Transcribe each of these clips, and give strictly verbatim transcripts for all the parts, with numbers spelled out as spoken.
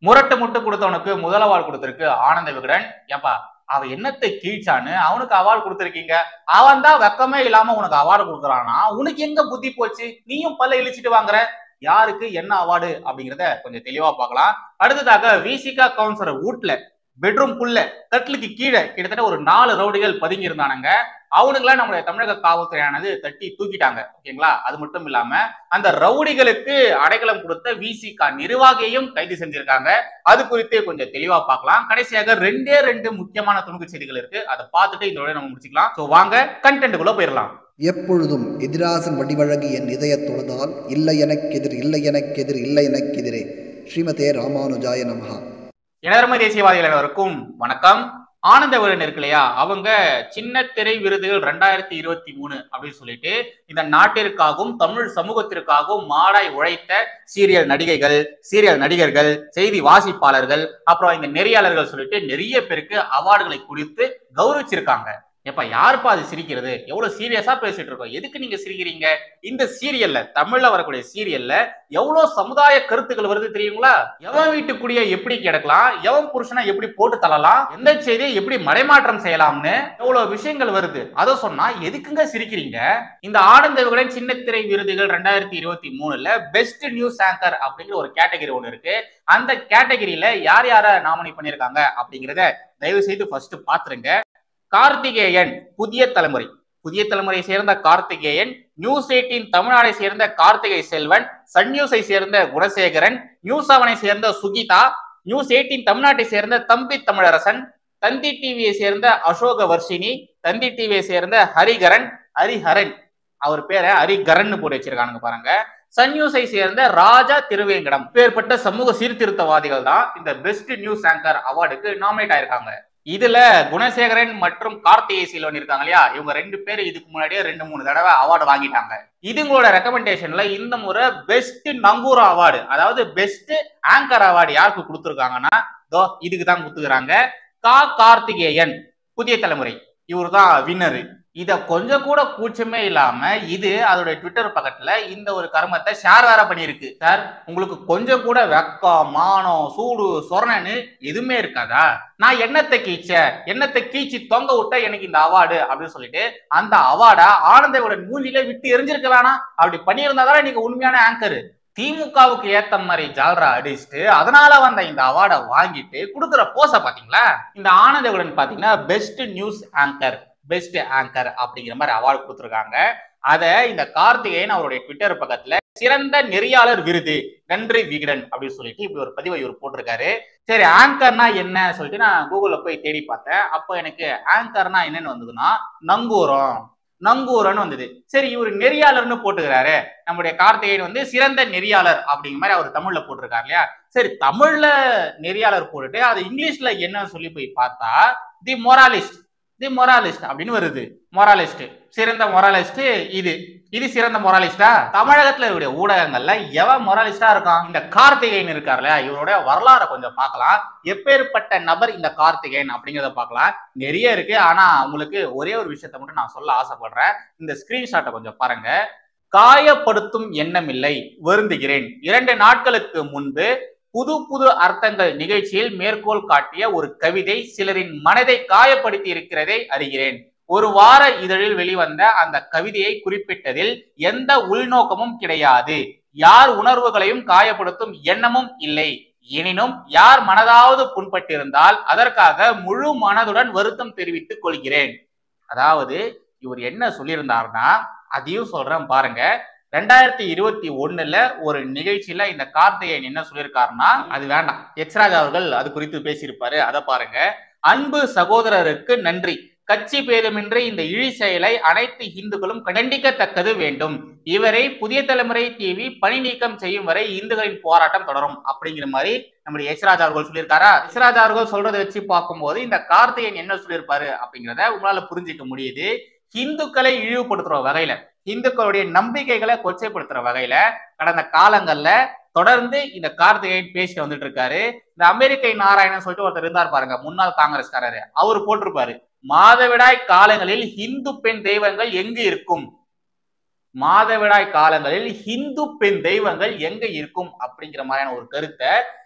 முரட்டு முட்டு கொடுத்தவனுக்கு முதல் அவார்டு கொடுத்திருக்கு ஆனந்த விகடன். ஏப்பா அவ என்னத்தை கீழ்ச்சான்னு அவனுக்கு அவார்டு கொடுத்திருக்கீங்க. அவன் தான் வெக்கமே இல்லாம உனக்கு அவார்டு கொடுக்குறானா? உனக்கு எங்க புத்தி போச்சு? நீயும் பல்ல இழிச்சிட்டு வாங்குற. யாருக்கு என்ன அவார்டு அப்படிங்கிறத கொஞ்சம் தெளிவா பார்க்கலாம். அடுத்ததாக விசிகா கவுன்சிலர் வீட்டுல பெட்ரூம் குள்ள கட்டிலுக்கு கீழே கிட்டத்தட்ட ஒரு நாலு ரவுடிகள் பதுங்கி இருந்தானுங்க. அவனுங்களா நம்மளுடைய தமிழக காவல்துறையானது தட்டி தூக்கிட்டாங்க. ஓகேங்களா? அது மட்டும் இல்லாம அந்த ரவுடிகளுக்கு அடைக்கலம் கொடுத்த விசிகா நிர்வாகியையும் கைது செஞ்சிருக்காங்க. அது குறித்து கொஞ்சம் தெளிவா பார்க்கலாம். கடைசியாக ரெண்டே ரெண்டு முக்கியமான துணுக்கு செய்திகள் இருக்கு. அதை பார்த்துட்டு இதோட நம்ம முடிச்சுக்கலாம். ஸோ வாங்க கண்டென்ட்டுக்குள்ள போயிடலாம். எப்பொழுதும் எதிராசன் வடிவழகு என் இதய தொழுதால் இல்லை எனக்கெதிர் இல்லை எனக்கெதிர் இல்லை எனக்கெதிரே. ஸ்ரீமதே ராமானுஜாய நமஹா. இளரமை தேசியவாதிகள் அனைவருக்கும் வணக்கம். ஆனந்த விகடன் இருக்கு இல்லையா, அவங்க சின்ன திரை விருதுகள் ரெண்டாயிரத்தி இருபத்தி மூணு அப்படின்னு சொல்லிட்டு இந்த நாட்டிற்காகவும் தமிழ் சமூகத்திற்காகவும் மாடாய் உழைத்த சீரியல் நடிகைகள், சீரியல் நடிகர்கள், செய்தி வாசிப்பாளர்கள், அப்புறம் இந்த நெறியாளர்கள் சொல்லிட்டு நிறைய பேருக்கு அவார்டுகளை கொடுத்து கௌரவிச்சிருக்காங்க. எப்ப யாருப்பா அது சிரிக்கிறது? எவ்வளவு சீரியஸா பேசிட்டு இருக்கோம், எதுக்கு நீங்க சிரிக்கிறீங்க? இந்த சீரியல்ல, தமிழ்ல வரக்கூடிய சீரியல்ல எவ்வளவு சமுதாய கருத்துக்கள் வருது தெரியுங்களா? எவன் வீட்டுக்குடிய எப்படி கிடக்கலாம், எவன் புருஷனை எப்படி போட்டு தள்ளலாம், எந்த செய்தியை எப்படி மடைமாற்றம் செய்யலாம்னு எவ்வளவு விஷயங்கள் வருது. அதை சொன்னா எதுக்குங்க சிரிக்கிறீங்க? இந்த ஆனந்த விகடன் சின்னத்திரை விருதுகள் ரெண்டாயிரத்தி இருபத்தி மூணுல பெஸ்ட் நியூஸ் ஆங்கர் அப்படிங்கிற ஒரு கேட்டகரி ஒண்ணு இருக்கு. அந்த கேட்டகரியில யார் யார நாமினேட் பண்ணிருக்காங்க அப்படிங்கிறத தயவு செய்து ஃபர்ஸ்ட் பாத்துருங்க. கார்த்திகேயன் புதிய தலைமுறை, புதிய தலைமுறையை சேர்ந்த கார்த்திகேயன், நியூஸ் எயிட்டீன் தமிழ்நாடை சேர்ந்த கார்த்திகை செல்வன், சன் நியூஸை சேர்ந்த குணசேகரன், நியூஸ் செவனை சேர்ந்த சுகிதா, நியூஸ் எயிட்டீன் தமிழ்நாட்டை சேர்ந்த தம்பி தமிழரசன், தந்தி டிவியை சேர்ந்த அசோக வர்ஷினி, தந்தி டிவியை சேர்ந்த ஹரிகரன், ஹரிஹரன், அவர் பேரை ஹரிகரன் போட்டு வச்சிருக்கானுங்க பாருங்க. சன் நியூஸை சேர்ந்த ராஜா திருவேங்கடம். பேர்பட்ட சமூக சீர்திருத்தவாதிகள் தான் இந்த பெஸ்ட் நியூஸ் ஆங்கர் அவார்டுக்கு நாமினேட் ஆயிருக்காங்க. இதுல குணசேகரன் மற்றும் கார்த்திகை செல்வன் இருக்காங்க இல்லையா, இவங்க ரெண்டு பேர் இதுக்கு முன்னாடியே ரெண்டு மூணு தடவை அவார்டு வாங்கிட்டாங்க. இதுங்களோட ரெக்கமெண்டேஷன்ல இந்த முறை பெஸ்ட் நங்கூரா அவார்டு, அதாவது பெஸ்ட் ஆங்கர் அவார்டு யாருக்கு கொடுத்துருக்காங்கன்னா தோ இதுக்கு தான் கொடுத்துக்கிறாங்க. கா கார்த்திகேயன் புதிய தலைமுறை, இவர் தான் வின்னரு. இத கொஞ்சம் கூட கூச்சமே இல்லாம இது அதோட ட்விட்டர் பக்கத்துல இந்த ஒரு கர்மத்தை ஷேர் வேற பண்ணிருக்கு. சார், உங்களுக்கு கொஞ்சம் கூட வெக்கம், மானம், சூடு, சொரணன்னு எதுவுமே இருக்காதா? நான் என்னத்தை கீச்ச என்னத்தை கீச்சு தொங்க விட்ட எனக்கு இந்த அவார்டு அப்படின்னு சொல்லிட்டு அந்த அவார்டா ஆனந்த விகடன் மூஞ்சிலே விட்டு எரிஞ்சிருக்க வேணாம். அப்படி பண்ணியிருந்தாதான் நீங்க உண்மையான ஆங்கரு. திமுகவுக்கு ஏத்த மாதிரி ஜால்ரா அடிச்சுட்டு அதனால வந்த இந்த அவார்டை வாங்கிட்டு கொடுக்குற போச பாத்தீங்களா? இந்த ஆனந்த விகடன் பாத்தீங்கன்னா best news anchor, best anchor அப்படிங்கிற மாதிரி அவார்டு கொடுத்துருக்காங்க. அத இந்த கார்த்திகேயன் அவருடைய ட்விட்டர் பக்கத்துல சிறந்த நெறியாளர் விருது நன்றி விகடன் அப்படின்னு சொல்லிட்டு இப்படி ஒரு பதிவை இவர் போட்டிருக்காரு. சரி, ஆங்கர்னா என்ன சொல்லிட்டு நான் கூகுள்ல போய் தேடி பார்த்தேன். அப்போ எனக்கு ஆங்கர்னா என்னன்னு வந்ததுன்னா நங்கூரம், நங்கூரன்னு வந்தது. சரி, இவர் நெறியாளர்னு போட்டுக்கிறாரு. நம்முடைய கார்த்திகேயன் வந்து சிறந்த நெறியாளர் அப்படிங்கிற மாதிரி அவர் தமிழ்ல போட்டிருக்காரு இல்லையா? சரி, தமிழ்ல நெறியாளர் போட்டுட்டு அது இங்கிலீஷ்ல என்னன்னு சொல்லி போய் பார்த்தா தி மொராலிஸ்ட், தி மொராலிஸ்ட் அப்படின்னு வருது. மொராலிஸ்ட், சிறந்த மொராலிஸ்ட். இது இது சிறந்த மொராலிஸ்டா? தமிழகத்துல இருக்கக்கூடிய ஊடகங்கள்ல எவன் மொராலிஸ்டா இருக்கான்? இந்த கார்த்திகேயன் இருக்காருல்ல, இவருடைய வரலாறை கொஞ்சம் பார்க்கலாம். எப்பேற்பட்ட நபர் இந்த கார்த்திகேயன் அப்படிங்கிறத பார்க்கலாம். நிறைய இருக்கு, ஆனா உங்களுக்கு ஒரே ஒரு விஷயத்த மட்டும் நான் சொல்ல ஆசைப்படுறேன். இந்த ஸ்கிரீன்ஷாட்டை கொஞ்சம் பாருங்க. காயப்படுத்தும் எண்ணம் இல்லை, வருந்துகிறேன். இரண்டு நாட்களுக்கு முன்பு புது புது அர்த்தங்கள் நிகழ்ச்சியில் மேற்கோள் காட்டிய ஒரு கவிதை சிலரின் மனதை காயப்படுத்தி இருக்கிறதை அறிகிறேன். ஒரு வார இதழில் வெளிவந்த அந்த கவிதையை குறிப்பிட்டதில் எந்த உள்நோக்கமும் கிடையாது. யார் உணர்வுகளையும் காயப்படுத்தும் எண்ணமும் இல்லை. எனினும் யார் மனதாவது புண்பட்டிருந்தால் அதற்காக முழு மனதுடன் வருத்தம் தெரிவித்துக் கொள்கிறேன். அதாவது இவர் என்ன சொல்லியிருந்தாருன்னா அதையும் சொல்றேன் பாருங்க. ரெண்டாயிரத்தி இருபத்தி ஒண்ணுல ஒரு நிகழ்ச்சியில இந்த கார்த்திகேயன் என்ன சொல்லியிருக்காருன்னா, அது வேண்டாம், எச்ராஜ் அவர்கள் அது குறித்து பேசியிருப்பாரு, அதை பாருங்க. அன்பு சகோதரருக்கு நன்றி. கட்சி பேதமின்றி இந்த இழி செயலை அனைத்து இந்துக்களும் கண்டிக்கத்தக்கது வேண்டும். இவரை புதிய தலைமுறை டிவி பணி நீக்கம் செய்யும் வரை இந்துக்களின் போராட்டம் தொடரும் அப்படிங்கிற மாதிரி நம்முடைய எச்ராஜ் அவர்கள் சொல்லியிருக்காரா? எச்ராஜ் அவர்கள் சொல்றதை வச்சு பார்க்கும்போது இந்த கார்த்திகேயன் என்ன சொல்லியிருப்பாரு அப்படிங்கிறத உங்களால புரிஞ்சிக்க முடியுது. இந்துக்களை இழிவுபடுத்துற வகையில, இந்துக்களுடைய நம்பிக்கைகளை கொச்சைப்படுத்துற வகையில கடந்த காலங்கள்ல தொடர்ந்து இந்த கார்த்திகேயன் பேசிட்டு வந்துட்டு இருக்காரு. இந்த அமெரிக்கை நாராயணன் சொல்லிட்டு ஒருத்தர் இருந்தார் பாருங்க, முன்னாள் காங்கிரஸ்காரரு, அவர் போட்டிருப்பாரு, மாதவிடாய் காலங்களில் இந்து பெண் தெய்வங்கள் எங்கு இருக்கும், மாதவிடாய் காலங்களில் இந்து பெண் தெய்வங்கள் எங்க இருக்கும் அப்படிங்கிற மாதிரியான ஒரு கருத்தை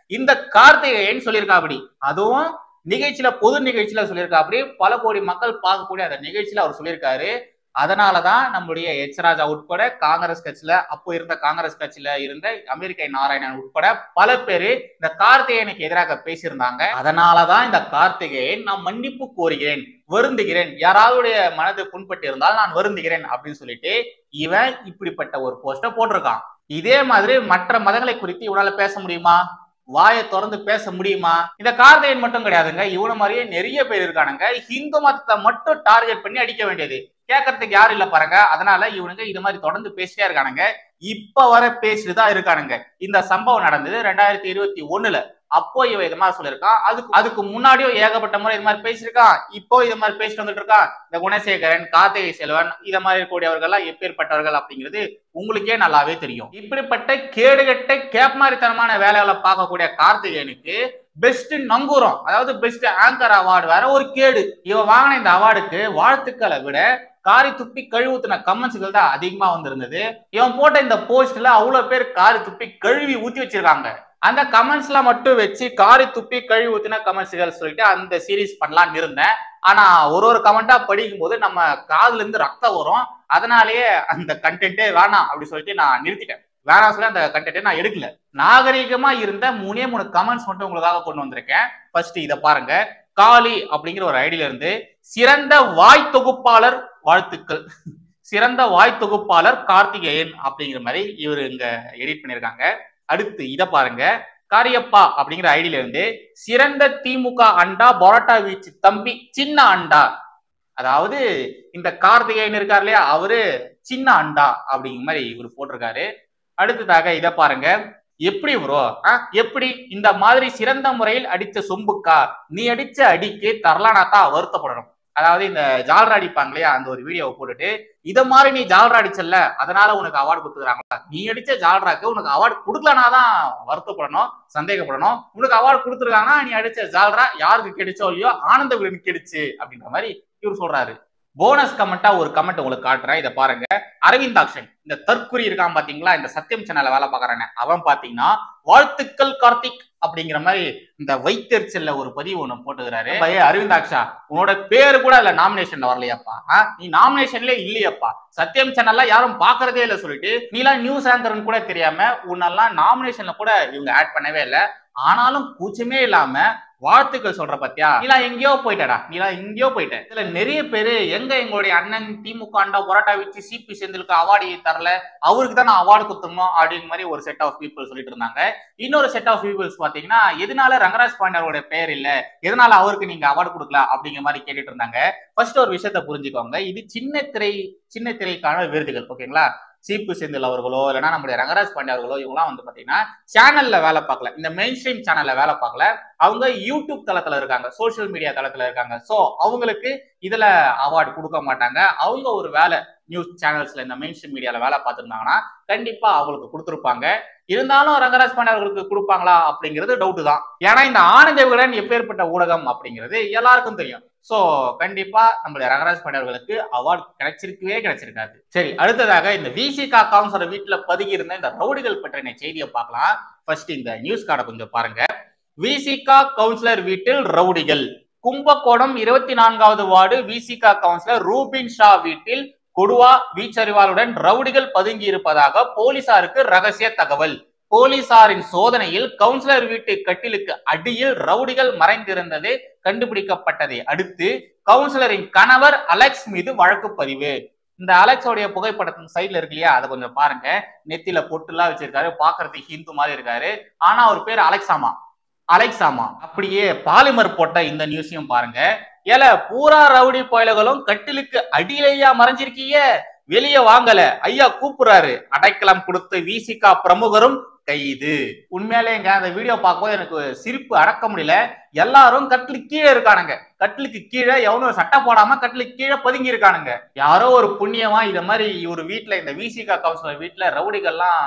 இந்த கார்த்திகேயன் சொல்லியிருக்கா அப்படி, அதுவும் நிகழ்ச்சியில பொது நிகழ்ச்சியில சொல்லியிருக்கா அப்படி, பல கோடி மக்கள் பார்க்கக்கூடிய அந்த நிகழ்ச்சியில அவர் சொல்லியிருக்காரு. அதனாலதான் நம்முடைய எச் ராஜா உட்பட காங்கிரஸ் கட்சியில அப்போ இருந்த காங்கிரஸ் கட்சியில இருந்த அமெரிக்கை நாராயணன் உட்பட பல பேரு இந்த கார்த்திகேயனுக்கு எதிராக பேசியிருந்தாங்க. அதனாலதான் இந்த கார்த்திகேயன் நான் மன்னிப்பு கோருகிறேன், வருந்துகிறேன், யாராவது மனது புண்பட்டு இருந்தால் நான் வருந்துகிறேன் அப்படின்னு சொல்லிட்டு இவன் இப்படிப்பட்ட ஒரு போஸ்ட போட்டிருக்கான். இதே மாதிரி மற்ற மதங்களை குறித்து இவனால பேச முடியுமா? வாயை திறந்து பேச முடியுமா? இந்த கார்த்திகேயன் மட்டும் கிடையாதுங்க, இவன மாதிரியே நிறைய பேர் இருக்கானுங்க. ஹிந்து மதத்தை மட்டும் டார்கெட் பண்ணி அடிக்க வேண்டியது, கேட்கறதுக்கு யாரும் இல்ல பாருங்க. அதனால இவனுங்க இது மாதிரி தொடர்ந்து பேசிட்டே இருக்கானுங்க. இப்ப வர பேசிட்டுதான் இருக்கானுங்க. இந்த சம்பவம் நடந்தது ரெண்டாயிரத்தி இருபத்தி ஒண்ணுல. அப்போ இவன் இது மாதிரி சொல்லியிருக்கான். அதுக்கு அதுக்கு முன்னாடியும் ஏகப்பட்ட முறை இது மாதிரி பேசியிருக்கான். இப்போ இது மாதிரி பேசிட்டு வந்துட்டு இருக்கான். இந்த குணசேகரன், கார்த்திகை செல்வன், இத மாதிரி இருக்கக்கூடியவர்கள் எல்லாம் எப்பேற்பட்டவர்கள் அப்படிங்கிறது உங்களுக்கே நல்லாவே தெரியும். இப்படிப்பட்ட கேடுகட்ட கேப்மாரித்தனமான வேலைகளை பார்க்கக்கூடிய கார்த்திகேயனுக்கு பெஸ்ட் நங்கூரம், அதாவது பெஸ்ட் ஆங்கர் அவார்டு வேற ஒரு கேடு. இவன் வாங்கின இந்த அவார்டுக்கு வாழ்த்துக்களை விட காரி துப்பி கழுவுத்தின கமெண்ட்ஸ்கள் தான் அதிகமா வந்திருந்தது. இவன் போட்ட இந்த போஸ்ட்ல அவ்வளவு பேர் காரி துப்பி கழுவி ஊத்தி வச்சிருக்காங்க. அந்த கமெண்ட்ஸ் எல்லாம் மட்டும் வச்சு காரி துப்பி கழுவி ஊத்தின கமெண்ட்ஸ்கள் சொல்லிட்டு அந்த சீரீஸ் பண்ணலாம்னு இருந்தேன். ஆனா ஒரு ஒரு கமெண்டா படிக்கும் போது நம்ம காதுல இருந்து ரத்தம் வரும். அதனாலேயே அந்த கண்டென்ட்டே வேணாம் அப்படி சொல்லிட்டு நான் நிறுத்திட்டேன். வேணாம் சொல்லி அந்த கண்டென்ட்டை நான் எடுக்கல. நாகரீகமா இருந்த மூணே மூணு கமெண்ட்ஸ் மட்டும் உங்களுக்காக கொண்டு வந்திருக்கேன். ஃபர்ஸ்ட் இதை பாருங்க. காளி அப்படிங்கிற ஒரு ஐடியில இருந்து சிறந்த வாய் தொகுப்பாளர் வாழ்த்துக்கள், சிறந்த வாய் தொகுப்பாளர் கார்த்திகேயன் அப்படிங்கிற மாதிரி இவர் இங்க எடிட் பண்ணிருக்காங்க. அடுத்து இத பாருங்க. காரியப்பா அப்படிங்கிற ஐடியில இருந்து சிறந்த திமுக அண்டா பரோட்டா வீச்சு தம்பி சின்ன அண்டா, அதாவது இந்த கார்த்திகேயன் இருக்காரு இல்லையா, அவரு சின்ன அண்டா அப்படிங்கிற மாதிரி இவர் போட்டிருக்காரு. அடுத்ததாக இத பாருங்க. எப்படி ப்ரோ எப்படி இந்த மாதிரி சிறந்த முறையில் அடிச்ச சொம்புக்கா, நீ அடிச்ச அடிக்கு தரலானாத்தா வருத்தப்படணும். அதாவது இந்த ஜால்ரா அடிப்பாங்க இல்லையா, அந்த ஒரு வீடியோவை போட்டுட்டு இத மாதிரி நீ ஜால்ரா அடிச்சல்ல அதனால உனக்கு அவார்டு கொடுத்துக்கிறாங்களா, நீ அடிச்ச ஜால்ராக்கு உனக்கு அவார்டு கொடுக்கலனாதான் வருத்தப்படணும், சந்தேகப்படணும். உனக்கு அவார்டு கொடுத்துருக்காங்கன்னா நீ அடிச்ச ஜால்ரா யாருக்கு கிடைச்சோ இல்லையோ ஆனந்த விகடன் கிடைச்சு அப்படின்ற மாதிரி இவர் சொல்றாரு. போனஸ் கமெண்டா ஒரு கமெண்ட் உங்களுக்கு காட்டுறேன், இதை பாருங்க. அரவிந்தாக்ஷன், இந்த தற்குறி இருக்கான் பாத்தீங்களா, இந்த சத்தியம் சேனல்ல வேலை பாக்குறானே அவன் பாத்தீங்கன்னா வாழ்த்துக்கள் கார்த்திக் அப்படிங்கிற மாதிரி இந்த வைத்தறிச்சல்ல ஒரு பதிவு ஒண்ணு போட்டுக்கிறாரு. அரவிந்தாக்ஷா, உன்னோட பேரு கூட இல்ல நாமினேஷன்ல வரலையாப்பா, நீ நாமினேஷன்ல இல்லையப்பா, சத்தியம் சேனல்ல யாரும் பாக்குறதே இல்லை சொல்லிட்டு நீலாம் நியூஸ் ஆங்கர்னு கூட தெரியாம உன்னெல்லாம் நாமினேஷன்ல கூட இவங்க ஆட் பண்ணவே இல்லை. ஆனாலும் கூச்சமே இல்லாம வாழ்த்துக்கள் சொல்ற பத்தியா, நீலாம் எங்கேயோ போயிட்டடா, நீலாம் எங்கேயோ போயிட்ட. இதுல நிறைய பேரு எங்க எங்களுடைய அண்ணன் திமுக அண்டா பரோட்டா வச்சு சிபி செந்திலுக்கு அவார்டு தரல, அவருக்கு தான் நான் அவார்டு கொடுத்துடணும் அப்படிங்கிற மாதிரி ஒரு செட் ஆஃப் பீப்புள் சொல்லிட்டு இருந்தாங்க. இன்னொரு செட் ஆஃப் பீப்புள்ஸ் பாத்தீங்கன்னா எதனால ரங்கராஜ் பாண்டியரோட பேர் இல்ல, எதனால அவருக்கு நீங்க அவார்டு கொடுக்கல அப்படிங்கிற மாதிரி கேட்டுட்டு இருந்தாங்க. ஃபர்ஸ்ட் ஒரு விஷயத்த புரிஞ்சுக்கோங்க, இது சின்ன திரை சின்ன திரைக்கான விருதுகள், ஓகேங்களா. சீப்பு செந்தில் அவர்களோ இல்லைன்னா நம்முடைய ரங்கராஜ் பாண்டிய அவர்களோ இவங்கலாம் வந்து பாத்தீங்கன்னா சேனல்ல வேலை பார்க்கல, இந்த மெயின் ஸ்ட்ரீம் சேனல்ல வேலை பார்க்கல, அவங்க யூடியூப் தளத்துல இருக்காங்க, சோசியல் மீடியா தளத்துல இருக்காங்க. சோ அவங்களுக்கு இதுல அவார்டு கொடுக்க மாட்டாங்க. அவங்க ஒரு வேலை நியூஸ் சேனல்ஸ்ல இந்த மெயின் ஸ்ட்ரீம் மீடியால வேலை பார்த்துருந்தாங்கன்னா கண்டிப்பா அவங்களுக்கு கொடுத்துருப்பாங்க. இருந்தாலும் ரங்கராஜ் பாண்டிய அவர்களுக்கு கொடுப்பாங்களா அப்படிங்கிறது டவுட் தான். ஏன்னா இந்த ஆனந்த விகடன் எப்பேற்பட்ட ஊடகம் அப்படிங்கிறது எல்லாருக்கும் தெரியும். சோ கண்டிப்பா நம்மளுடைய ரங்கராஜ் பாண்டிய அவர்களுக்கு அவார்டு கிடைச்சிருக்கவே கிடைச்சிருக்காது. சரி, அடுத்ததாக இந்த விசிகா கவுன்சிலர் வீட்டுல பதுகி இருந்த இந்த ரவுடிகள் பற்றின செய்தியை பார்க்கலாம். ஃபர்ஸ்ட் இந்த நியூஸ் கார்டை கொஞ்சம் பாருங்க. விசிகா கவுன்சிலர் வீட்டில் ரவுடிகள். கும்பகோணம் இருபத்தி நான்காவது ward Visika councillor Rubin Shah வீட்டில் கொடுவா வீச்சறிவாளுடன் ரவுடிகள் பதுங்கி இருப்பதாக போலீசாருக்கு ரகசிய தகவல். போலீசாரின் சோதனையில் கவுன்சிலர் வீட்டு கட்டிலுக்கு அடியில் ரவுடிகள் மறைந்திருந்தது கண்டுபிடிக்கப்பட்டதை அடுத்து கவுன்சிலரின் கணவர் அலெக்ஸ் மீது வழக்கு பதிவு. இந்த அலெக்ஸோடைய புகைப்படத்தின் சைட்ல இருக்கு இல்லையா, அதை கொஞ்சம் பாருங்க. நெத்தில பொட்டுலாம் வச்சிருக்காரு, பாக்குறதுக்கு ஹிந்து மாதிரி இருக்காரு. ஆனா அவர் பேர் அலெக்சாமா. அலெக்சாமா அப்படியே பாலிமர் போட்ட இந்த நியூஸையும் பாருங்க. ஏல பூரா ரவுடி பயலுகளும் கட்டிலுக்கு அடியிலேயா மறைஞ்சிருக்கீங்க, வெளியே வாங்கல ஐயா கூப்பிடுறாரு. அடைக்கலம் கொடுத்து விசிகா பிரமுகரும் கைது. உண்மையிலேங்க அந்த வீடியோ பார்க்கும்போது எனக்கு சிரிப்பு அடக்க முடியல. எல்லாரும் கட்டிலுக்கு கீழே இருக்கானுங்க, கட்டிலுக்கு கீழே எவனும் சட்டை போடாம கட்டிலுக்கு கீழே பதுங்கி இருக்கானுங்க. யாரோ ஒரு புண்ணியமா இத மாதிரி ஒரு வீட்டுல இந்த விசிகா கவுன்சிலர் வீட்டுல ரவுடிகள்லாம்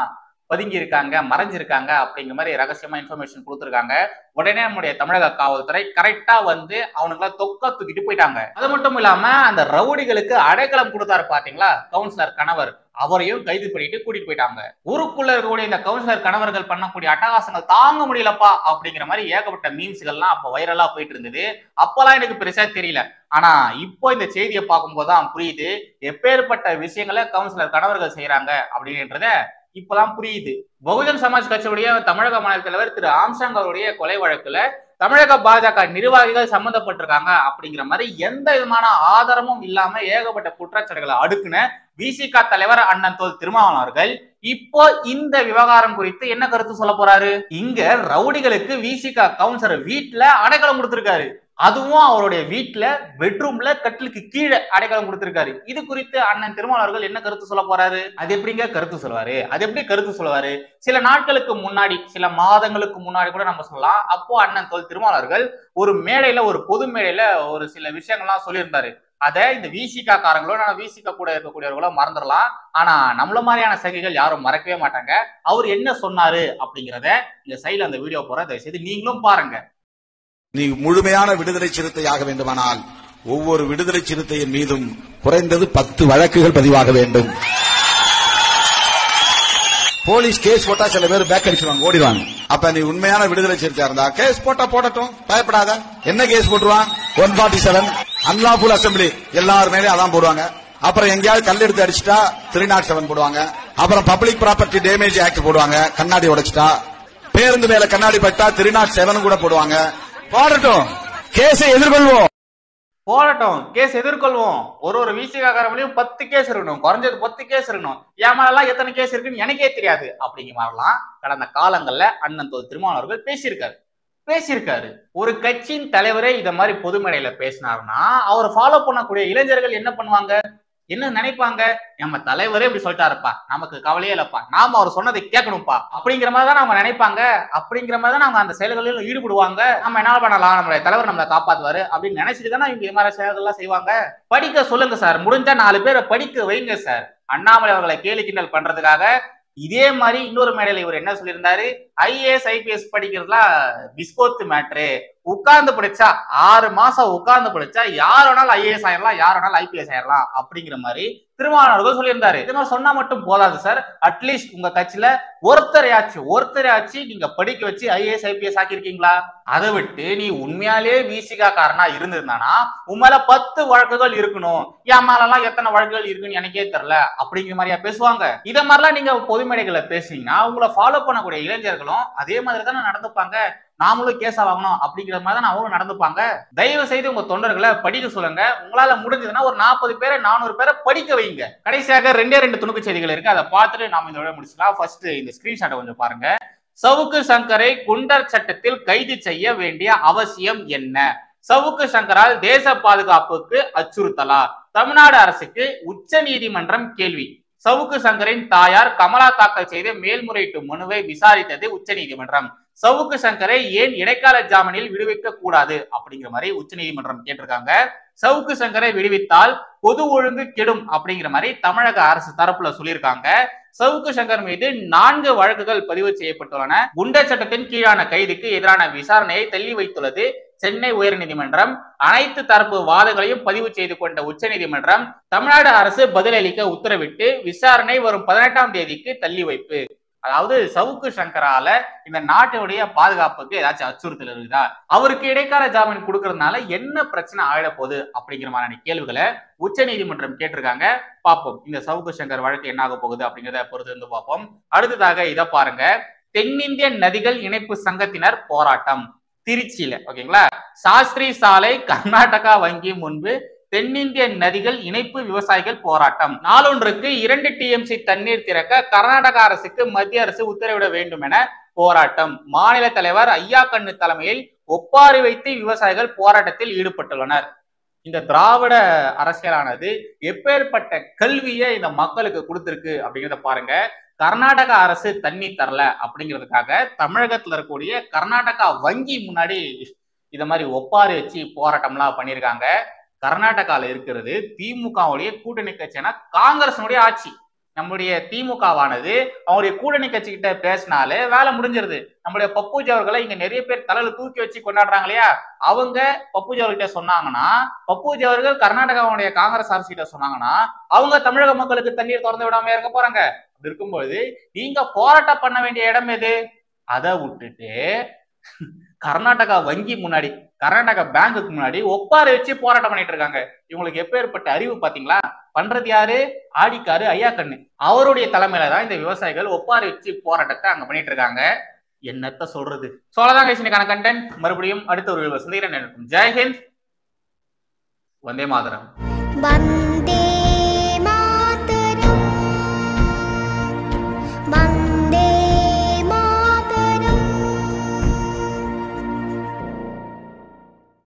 பதுங்கி இருக்காங்க, மறைஞ்சிருக்காங்க அப்படிங்கிற மாதிரி ரகசியமா இன்ஃபர்மேஷன் கொடுத்துருக்காங்க. உடனே நம்முடைய தமிழக காவல்துறை கரெக்டா வந்து அவனுங்களை தொக்க தூக்கிட்டு போயிட்டாங்க. அது மட்டும் இல்லாம அந்த ரவுடிகளுக்கு அடைக்கலம் கொடுத்தாரு பாத்தீங்களா கவுன்சிலர் கணவர், அவரையும் கைது பண்ணிட்டு கூட்டிட்டு போயிட்டாங்க. ஊருக்குள்ள இருக்கக்கூடிய இந்த கவுன்சிலர் கணவர்கள் பண்ணக்கூடிய அட்டகாசங்கள் தாங்க முடியலப்பா அப்படிங்கிற மாதிரி ஏகப்பட்ட மீம்ஸ்கள்லாம் அப்ப வைரலா போயிட்டு இருந்தது. அப்பெல்லாம் எனக்கு பெருசா தெரியல. ஆனா இப்போ இந்த செய்தியை பார்க்கும்போதுதான் புரியுது எப்பேற்பட்ட விஷயங்களை கவுன்சிலர் கணவர்கள் செய்யறாங்க அப்படின்றத இப்பதான் புரியுது. பகுஜன் சமாஜ் கட்சியுடைய தமிழக மாநில தலைவர் திரு ஆம்சாங் அவருடைய கொலை வழக்குல தமிழக பாஜக நிர்வாகிகள் சம்பந்தப்பட்டிருக்காங்க அப்படிங்கிற மாதிரி எந்த விதமான ஆதாரமும் இல்லாம ஏகப்பட்ட குற்றச்சாட்டுகளை அடுக்குன விசிக தலைவர் அண்ணன் தோல் திருமாவளவன் அவர்கள் இப்போ இந்த விவகாரம் குறித்து என்ன கருத்து சொல்ல போறாரு? இங்க ரவுடிகளுக்கு விசிக கவுன்சிலர் வீட்டுல அடைக்கலம் கொடுத்திருக்காரு. அதுவும் அவருடைய வீட்டுல பெட்ரூம்ல கட்டிலுக்கு கீழே அடைக்கலம் கொடுத்திருக்காரு. இது குறித்து அண்ணன் திருமாவளவர்கள் என்ன கருத்து சொல்ல போறாரு? அது எப்படிங்க கருத்து சொல்லுவாரு? அது எப்படி கருத்து சொல்லுவாரு? சில நாட்களுக்கு முன்னாடி, சில மாதங்களுக்கு முன்னாடி கூட நம்ம சொல்லலாம், அப்போ அண்ணன் தோல் திருமாவளவர்கள் ஒரு மேடையில, ஒரு பொது மேடையில ஒரு சில விஷயங்கள்லாம் சொல்லியிருந்தாரு. அதை இந்த விசிகா காரங்களோ விசிகா கூட இருக்கக்கூடியவர்களோ மறந்துடலாம். ஆனா நம்மள மாதிரியான சகிகள் யாரும் மறக்கவே மாட்டாங்க. அவர் என்ன சொன்னாரு அப்படிங்கிறத இந்த சைட்ல அந்த வீடியோ போற தயவு செய்து நீங்களும் பாருங்க. நீ முழுமையான விடுதலை சிறுத்தையாக வேண்டுமானால் ஒவ்வொரு விடுதலை சிறுத்தையின் மீதும் குறைந்தது பத்து வழக்குகள் பதிவாக வேண்டும். போலீஸ் கேஸ் போட்டா சில பேர் பேக் அடிச்சுவாங்க, ஓடிடுவாங்க. அப்ப நீ உண்மையான விடுதலை சிறுத்தையா இருந்தா கேஸ் போட்டா போடட்டும், பயப்படாத. என்ன கேஸ் போட்டுருவான்? One forty seven unlawful assembly, எல்லாரும் மேலே அதான் போடுவாங்க. அப்புறம் எங்கேயாவது கல் எடுத்து அடிச்சுட்டா த்ரீ நாட் செவன் போடுவாங்க. அப்புறம் பப்ளிக் ப்ராப்பர்ட்டி டேமேஜ் ஆக்ட் போடுவாங்க, கண்ணாடி உடைச்சிட்டா. பேருந்து மேல கண்ணாடி பட்டா த்ரீ நாட் செவன் கூட போடுவாங்க. போடட்டும், கேஸை எதிர்கொள்வோம். போடட்டும், கேஸ் எதிர்கொள்வோம். ஒரு ஒரு விசிகா காரங்களையும் பத்து கேஸ் இருக்கணும், குறைஞ்சது பத்து கேஸ் இருக்கணும். ஏமாலாம் எத்தனை கேஸ் இருக்குன்னு எனக்கே தெரியாது அப்படிங்கிற மாதிரிலாம் கடந்த காலங்கள்ல அண்ணன் தோல் திருமாவளவர்கள் பேசியிருக்காரு பேசியிருக்காரு ஒரு கட்சியின் தலைவரே இத மாதிரி பொது மேடையில பேசினாருன்னா அவரை ஃபாலோ பண்ணக்கூடிய இளைஞர்கள் என்ன பண்ணுவாங்க, என்ன நினைப்பாங்க? நம்ம தலைவரே இப்படி சொல்லிட்டாருப்பா, நமக்கு கவலையே இல்லப்பா, நாம அவர் சொன்னதை கேட்கணும்ப்பா அப்படிங்கிற மாதிரி தான் அவங்க நினைப்பாங்க. அப்படிங்கிற மாதிரி தான் அவங்க அந்த செயல்களிலும் ஈடுபடுவாங்க. நம்ம என்ன பண்ணலாம், நம்மளுடைய தலைவர் நம்மளை காப்பாத்துவாரு அப்படின்னு நினைச்சிட்டு தானே இவங்க இது மாதிரி செயல்கள்லாம் செய்வாங்க. படிக்க சொல்லுங்க சார், முடிஞ்சா நாலு பேரை படிக்க வைங்க சார். அண்ணாமலை அவர்களை கேலி கிண்டல் பண்றதுக்காக இதே மாதிரி இன்னொரு மேடையில இவர் என்ன சொல்லியிருந்தாரு, ஐஏஎஸ் ஐபிஎஸ் படிக்கிறதுலாம் பிஸ்கோத்து மேட்ரு, உட்கார்ந்து படிச்சா ஆறு மாசம் உட்கார்ந்து படிச்சா யார் வேணாலும் ஐஏஎஸ் ஆயிரலாம், யார் வேணாலும் ஐபிஎஸ் ஆயிரலாம் அப்படிங்கிற மாதிரி திருமாவளவர்கள் சொல்லியிருந்தாரு. இது மாதிரி சொன்னா மட்டும் போதாது சார், அட்லீஸ்ட் உங்க கட்சியில ஒருத்தரையாச்சு ஒருத்தரையாச்சு நீங்க படிக்க வச்சு ஐஏஎஸ் ஐபிஎஸ் ஆக்கியிருக்கீங்களா? அதை விட்டு நீ உண்மையாலே விசிகா காரனா இருந்திருந்தானா உன் மேல பத்து வழக்குகள் இருக்கணும், என் மேலாம் எத்தனை வழக்குகள் இருக்குன்னு எனக்கே தெரியல அப்படிங்கிற மாதிரியா பேசுவாங்க. இத மாதிரிலாம் நீங்க பொது மேடைகளை பேசுனீங்கன்னா உங்களை ஃபாலோ பண்ணக்கூடிய இளைஞர்களும் அதே மாதிரி தானே நடந்துப்பாங்க. நாமளும் கேஸா வாங்கணும் அப்படிங்கிற மாதிரி தான் அவங்களும் நடந்துப்பாங்க. தயவு செய்து உங்க தொண்டர்களை படிக்க சொல்லுங்க. உங்களால முடிஞ்சதுன்னா ஒரு நாற்பது பேரை நானூறு பேரை படிக்க வைங்க. கடைசியாக ரெண்டே ரெண்டு துணுக்கு செய்திகள் இருக்கு, அதை பார்த்துட்டு நாம இதோட முடிச்சுக்கலாம். ஃபர்ஸ்ட் இந்த ஸ்கிரீன்ஷாட்டை கொஞ்சம் பாருங்க. சவுக்கு சங்கரை குண்டர் சட்டத்தில் கைது செய்ய வேண்டிய அவசியம் என்ன? சவுக்கு சங்கரால் தேச பாதுகாப்புக்கு அச்சுறுத்தலா? தமிழ்நாடு அரசுக்கு உச்ச நீதிமன்றம் கேள்வி. சவுக்கு சங்கரின் தாயார் கமலா தாக்கல் செய்த மேல்முறையீட்டு மனுவை விசாரித்தது உச்ச நீதிமன்றம். சவுக்கு சங்கரை ஏன் இடைக்கால ஜாமீனில் விடுவிக்க கூடாது அப்படிங்கிற மாதிரி உச்ச நீதிமன்றம் கேட்டிருக்காங்க. சவுக்கு சங்கரை விடுவித்தால் பொது ஒழுங்கு கெடும் அப்படிங்கிற மாதிரி தமிழக அரசு தரப்புல சொல்லியிருக்காங்க. சவுக்கு சங்கர் மீது நான்கு வழக்குகள் பதிவு செய்யப்பட்டுள்ளன. குண்டர் சட்டத்தின் கீழான கைதுக்கு எதிரான விசாரணையை தள்ளி வைத்துள்ளது சென்னை உயர்நீதிமன்றம். அனைத்து தரப்பு வாதங்களையும் பதிவு செய்து கொண்ட உச்ச நீதிமன்றம் தமிழ்நாடு அரசு பதிலளிக்க உத்தரவிட்டு விசாரணை வரும் பதினெட்டாம் தேதிக்கு தள்ளி வைப்பு. அதாவது சவுக்கு சங்கரால இந்த நாட்டுடைய பாதுகாப்புக்கு ஏதாச்சும் அச்சுறுத்தல் இருக்குதா, அவருக்கு இடைக்கால ஜாமீன் கொடுக்கறதுனால என்ன பிரச்சனை ஆயிட போகுது அப்படிங்கிற மாதிரியான கேள்விகளை உச்ச நீதிமன்றம் கேட்டிருக்காங்க. பார்ப்போம் இந்த சவுக்கு சங்கர் வழக்கு என்ன ஆக போகுது அப்படிங்கிறத பொறுத்து இருந்து பார்ப்போம். அடுத்ததாக இதை பாருங்க, தென்னிந்திய நதிகள் இணைப்பு சங்கத்தினர் போராட்டம் திருச்சியில. ஓகேங்களா, சாஸ்திரி சாலை கர்நாடகா வங்கி முன்பு தென்னிந்திய நதிகள் இணைப்பு விவசாயிகள் போராட்டம். நாளொன்றுக்கு இரண்டு டிஎம்சி தண்ணீர் திறக்க கர்நாடக அரசுக்கு மத்திய அரசு உத்தரவிட வேண்டும் என போராட்டம். மாநில தலைவர் ஐயா கண்ணு தலைமையில் ஒப்பாரி வைத்து விவசாயிகள் போராட்டத்தில் ஈடுபட்டுள்ளனர். இந்த திராவிட அரசியலானது எப்பேற்பட்ட கல்வியை இந்த மக்களுக்கு கொடுத்திருக்கு அப்படிங்கிறத பாருங்க. கர்நாடக அரசு தண்ணி தரல அப்படிங்கிறதுக்காக தமிழகத்துல இருக்கக்கூடிய கர்நாடகா வங்கி முன்னாடி இத மாதிரி ஒப்பாரி வச்சு போராட்டம்லாம் பண்ணியிருக்காங்க. கர்நாடகாவில் இருக்கிறது திமுகவுடைய கூட்டணி கட்சியான காங்கிரஸினுடைய ஆட்சி. நம்முடைய திமுகவானது அவருடைய கூட்டணி கட்சி கிட்ட பேசினாலே வேலை முடிஞ்சிருது. நம்மளுடைய பப்புஜி அவர்களை இங்க நிறைய பேர் தலையில தூக்கி வச்சு கொண்டாடுறாங்க இல்லையா, அவங்க பப்புஜி அவர்கிட்ட சொன்னாங்கன்னா, பப்புஜி அவர்கள் கர்நாடகாவுடைய காங்கிரஸ் அரசு கிட்ட சொன்னாங்கன்னா அவங்க தமிழக மக்களுக்கு தண்ணீர் திறந்து விடாம இருக்க போறாங்க. அப்படி இருக்கும்போது நீங்க போராட்டம் பண்ண வேண்டிய இடம் எது? அதை விட்டுட்டு கர்நாடகா வங்கி முன்னாடி, கர்நாடகா பேங்குக்கு முன்னாடி ஒப்பாரி வச்சு போராட்டம் பண்ணிட்டு இருக்காங்க. இவங்களுக்கு எப்பேற்பட்ட அறிவு பாத்தீங்களா? பண்றது யாரு? ஆடிக்காரு ஐயா கண்ணு. அவருடைய தலைமையில தான் இந்த விவசாயிகள் ஒப்பாரி வச்சு போராட்டத்தை அங்க பண்ணிட்டு இருக்காங்க. என்னத்த சொல்றது? சொல்லதான் கைசினுக்கான கண்டென்ட். மறுபடியும் அடுத்த ஒரு சந்திக்கிறேன். ஜெய்ஹிந்த், வந்தே மாதரம்.